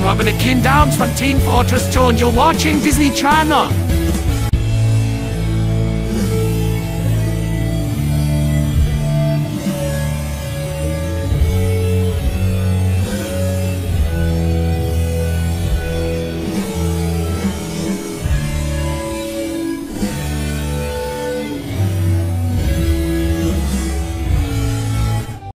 Robin Atkin Downes from Team Fortress 2 and you're watching Disney Channel.